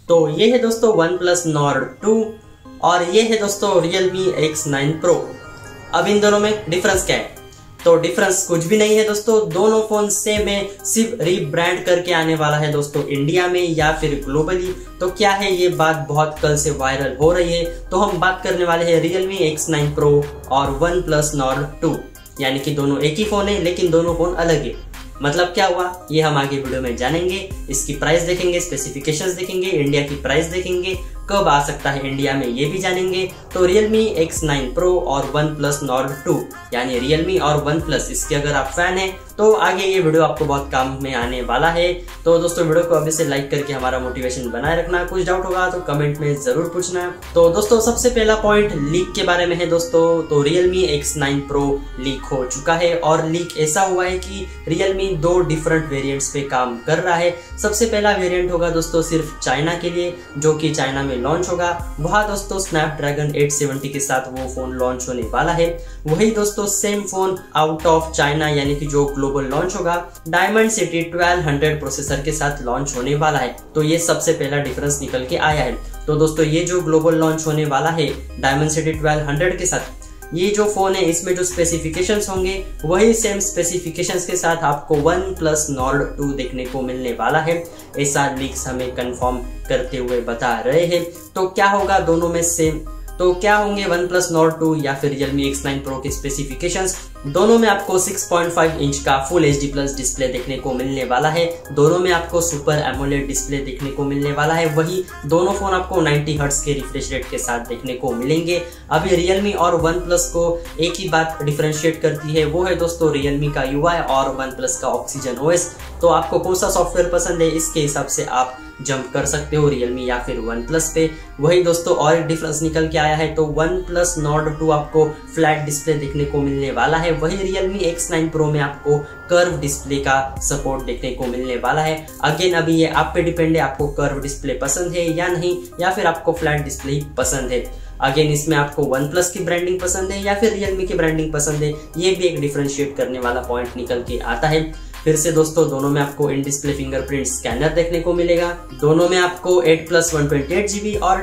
तो ये है दोस्तों OnePlus Nord 2 और ये है दोस्तों Realme X9 Pro। अब इन दोनों में डिफरेंस क्या है? तो डिफरेंस कुछ भी नहीं है दोस्तों, दोनों फोन सेम है, सिर्फ रीब्रांड करके आने वाला है दोस्तों इंडिया में या फिर ग्लोबली। तो क्या है, ये बात बहुत कल से वायरल हो रही है। तो हम बात करने वाले हैं Realme X9 Pro और OnePlus Nord 2, यानी कि दोनों एक ही फोन है लेकिन दोनों फोन अलग है। मतलब क्या हुआ ये हम आगे वीडियो में जानेंगे। इसकी प्राइस देखेंगे, स्पेसिफिकेशंस देखेंगे, इंडिया की प्राइस देखेंगे, कब आ सकता है इंडिया में ये भी जानेंगे। तो Realme X9 Pro और OnePlus Nord 2 यानी Realme और OnePlus, इसके अगर आप फैन हैं तो आगे ये वीडियो आपको बहुत काम में आने वाला है। तो दोस्तों वीडियो को अभी से लाइक करके हमारा मोटिवेशन बनाए रखना। कुछ डाउट होगा तो कमेंट में जरूर पूछना। तो दोस्तों सबसे पहला पॉइंट लीक के बारे में है दोस्तों। तो Realme X9 Pro लीक हो चुका है और लीक ऐसा हुआ है कि Realme 2 डिफरेंट वेरिएंट्स पे काम कर रहा है। सबसे पहला वेरिएंट होगा दोस्तों सिर्फ चाइना के लिए, जो कि चाइना में लॉन्च होगा। वहाँ दोस्तों स्नैपड्रैगन 870 के साथ वो फोन लॉन्च होने वाला है। वही दोस्तों same phone out of China यानी कि जो ग्लोबल लॉन्च होगा Dimensity 1200 प्रोसेसर के साथ लॉन्च होने वाला है। तो ये सबसे पहला डिफरेंस निकल के आया है। तो दोस्तों ये जो ग्लोबल लॉन्च होने वाला है Dimensity 1200 के साथ, ये जो फोन है इसमें जो स्पेसिफिकेशंस होंगे वही सेम स्पेसिफिकेशंस के साथ आपको OnePlus Nord 2 देखने को मिलने वाला है। ऐसा लीक्स हमें कंफर्म करते हुए बता रहे हैं। तो क्या होगा दोनों में सेम, तो क्या होंगे OnePlus Nord 2 या फिर Realme X9 Pro के स्पेसिफिकेशंस? दोनों में आपको 6.5 इंच का फुल HD प्लस डिस्प्ले देखने को मिलने वाला है। दोनों में आपको सुपर एमोलेड डिस्प्ले देखने को मिलने वाला है। वही दोनों फोन आपको 90 हर्ट्ज के रिफ्रेश रेट के साथ देखने को मिलेंगे। अभी Realme और OnePlus को एक ही बात डिफरेंशिएट करती है, वो है दोस्तों Realme का UI और OnePlus का Oxygen OS। तो आपको कौन सा सॉफ्टवेयर पसंद है इसके हिसाब से आप जंप कर सकते हो Realme या फिर OnePlus पे। वही दोस्तों और एक डिफरेंस निकल के आया है। तो OnePlus Nord 2 आपको फ्लैट डिस्प्ले देखने को मिलने वाला है। वही Realme X9 Pro में आपको कर्व डिस्प्ले का सपोर्ट देखने को मिलने वाला है। अगेन अभी ये आप पे डिपेंड है, आपको कर्व डिस्प्ले पसंद है या नहीं, या फिर आपको फ्लैट डिस्प्ले पसंद है। अगेन इसमें आपको OnePlus की ब्रांडिंग पसंद है या फिर Realme की ब्रांडिंग पसंद है, ये भी एक डिफरेंशिएट करने वाला पॉइंट निकल के आता है। फिर से दोस्तों दोनों में आपको इन डिस्प्ले फिंगरप्रिंट स्कैनर देखने को मिलेगा। दोनों में आपको 8+128GB और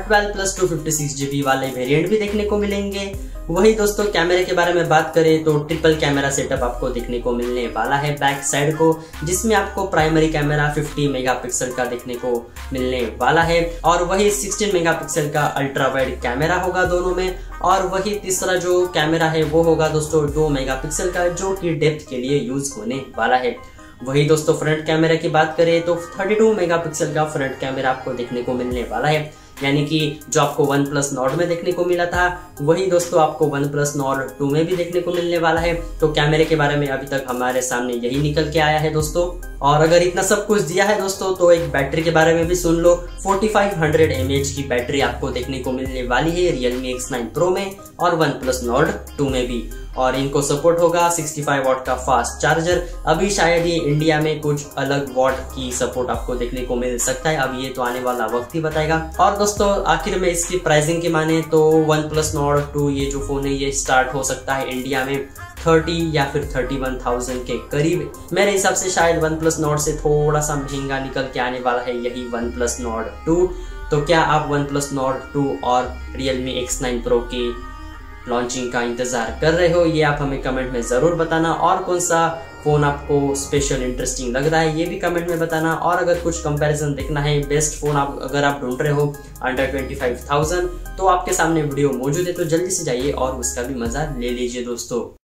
12+256GB वाले वेरिएंट भी देखने को मिलेंगे। वही दोस्तों कैमरे के बारे में बात करें तो ट्रिपल कैमरा सेटअप आपको देखने को मिलने वाला है बैक साइड को, जिसमें आपको प्राइमरी कैमरा 50 मेगापिक्सल का देखने को मिलने वाला है और वही 16 मेगापिक्सल का अल्ट्रा वाइड कैमरा होगा दोनों में। और वही तीसरा जो कैमरा है वो होगा दोस्तों 2 मेगापिक्सल का, जो कि डेप्थ के लिए यूज होने वाला है। वही दोस्तों फ्रंट कैमरा की बात करें तो 32 मेगापिक्सल का फ्रंट कैमरा आपको देखने को मिलने वाला है, यानी कि जो आपको OnePlus Nord में देखने को मिला था वही दोस्तों आपको OnePlus Nord 2 में भी देखने को मिलने वाला है। तो कैमरे के बारे में अभी तक हमारे सामने यही निकल के आया है दोस्तों। और अगर इतना सब कुछ दिया है दोस्तों तो एक बैटरी के बारे में भी सुन लो। 4500 mAh की बैटरी आपको देखने को मिलने वाली है Realme X9 Pro में और OnePlus Nord 2 में भी। और इनको सपोर्ट होगा 65 वाट का फास्ट चार्जर। अभी शायद ये इंडिया में कुछ अलग वाट की सपोर्ट आपको देखने को मिल सकता है, अब ये तो आने वाला वक्त ही बताएगा। और दोस्तों आखिर में इसकी प्राइसिंग की माने तो OnePlus Nord 2 ये जो फोन है ये स्टार्ट हो सकता है इंडिया में 30 या फिर 31,000 के करीब। मेरे हिसाब से शायद OnePlus Nord से थोड़ा सा महंगा निकल के आने वाला है यही OnePlus Nord 2। तो क्या आप OnePlus Nord 2 और Realme X9 Pro की लॉन्चिंग का इंतजार कर रहे हो? ये आप हमें कमेंट में जरूर बताना। और कौन सा फोन आपको स्पेशल इंटरेस्टिंग लग रहा है ये भी कमेंट में बताना। और अगर कुछ कंपैरिजन देखना है, बेस्ट फोन अगर आप ढूंढ रहे हो अंडर 25,000 तो आपके सामने वीडियो मौजूद है, तो जल्दी से जाइए और उसका भी मजा ले लीजिए दोस्तों।